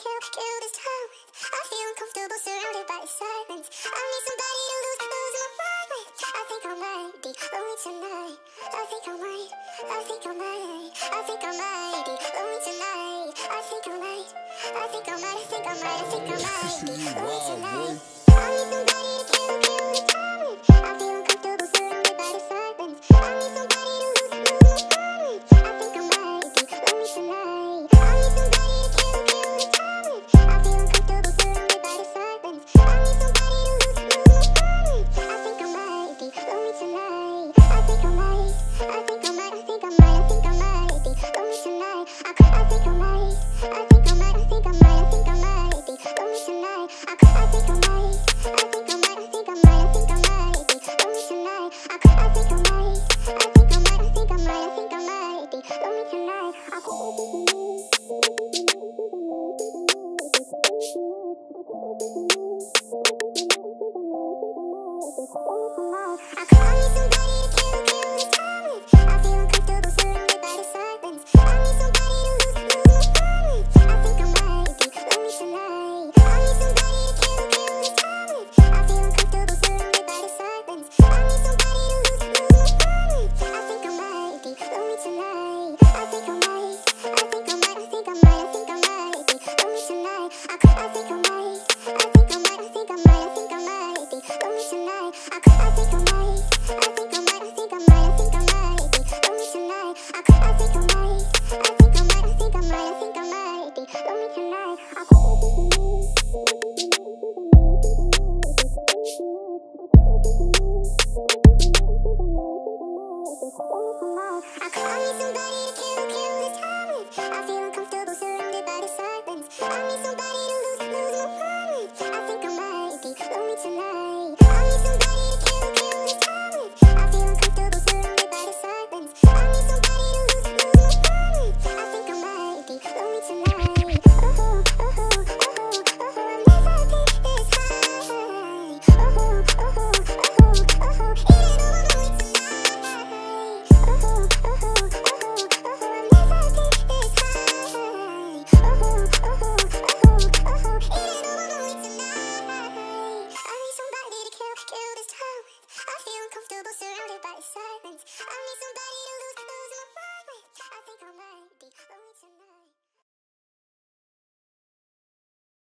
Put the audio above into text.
kill this time with. I feel uncomfortable surrounded by the silence. I need somebody to lose my mind with. I think I might be lonely tonight. I think I might be lonely tonight. I think I might be lonely tonight. I think I might be lonely tonight. I need somebody to kill this time with. I feel uncomfortable surrounded by the silence. I need somebody to lose my mind with. I think I might be lonely tonight. I need somebody to kill this time with. I feel uncomfortable surrounded by the silence. I need somebody to lose my mind with. I think I might be lonely tonight. I think I might be lonely tonight. I think I might be lonely tonight. I think I might be lonely tonight. I think I might